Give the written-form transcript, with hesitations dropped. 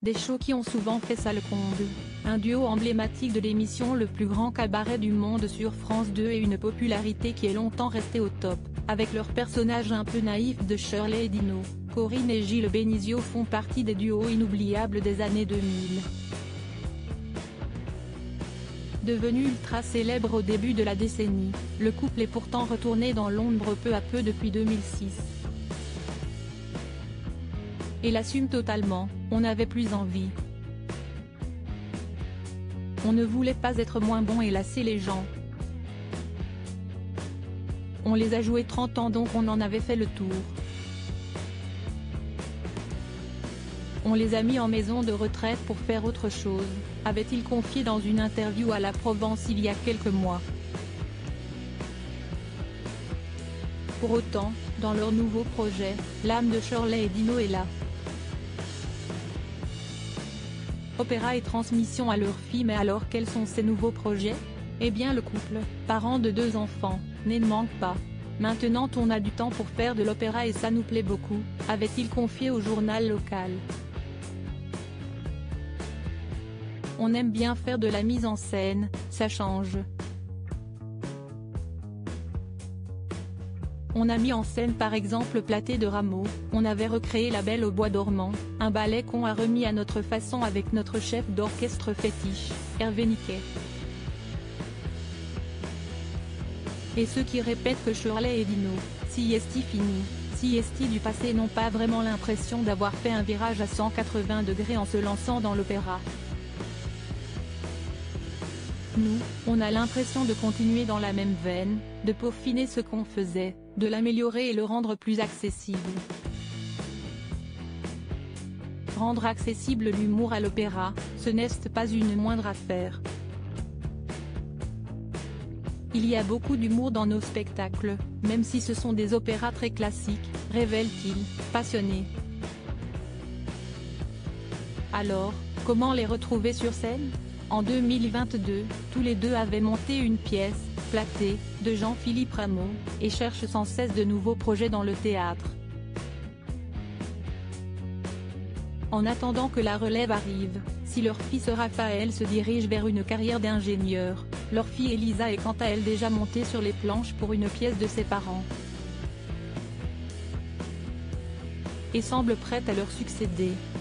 Des shows qui ont souvent fait ça le comble. Un duo emblématique de l'émission Le plus grand cabaret du monde sur France 2 et une popularité qui est longtemps restée au top, avec leurs personnages un peu naïfs de Shirley et Dino. Corinne et Gilles Bénizio font partie des duos inoubliables des années 2000. Devenu ultra célèbre au début de la décennie, le couple est pourtant retourné dans l'ombre peu à peu depuis 2006. Et l'assume totalement, on n'avait plus envie. On ne voulait pas être moins bon et lasser les gens. On les a joués 30 ans donc on en avait fait le tour. On les a mis en maison de retraite pour faire autre chose, avait-il confié dans une interview à La Provence il y a quelques mois. Pour autant, dans leur nouveau projet, l'âme de Shirley et Dino est là. Opéra et transmission à leur fille. Mais alors quels sont ces nouveaux projets? Eh bien le couple, parent de 2 enfants, ne manque pas. Maintenant on a du temps pour faire de l'opéra et ça nous plaît beaucoup, avait-il confié au journal local. On aime bien faire de la mise en scène, ça change. On a mis en scène par exemple Platée de Rameau, on avait recréé La Belle au bois dormant, un ballet qu'on a remis à notre façon avec notre chef d'orchestre fétiche, Hervé Niquet. Et ceux qui répètent que Shirley et Dino, si est fini, si est du passé n'ont pas vraiment l'impression d'avoir fait un virage à 180 degrés en se lançant dans l'opéra. Nous, on a l'impression de continuer dans la même veine, de peaufiner ce qu'on faisait, de l'améliorer et le rendre plus accessible. Rendre accessible l'humour à l'opéra, ce n'est pas une moindre affaire. Il y a beaucoup d'humour dans nos spectacles, même si ce sont des opéras très classiques, révèle-t-il, passionné. Alors, comment les retrouver sur scène? En 2022, tous les deux avaient monté une pièce, Platée, de Jean-Philippe Rameau, et cherchent sans cesse de nouveaux projets dans le théâtre. En attendant que la relève arrive, si leur fils Raphaël se dirige vers une carrière d'ingénieur, leur fille Elisa est quant à elle déjà montée sur les planches pour une pièce de ses parents. Et semble prête à leur succéder.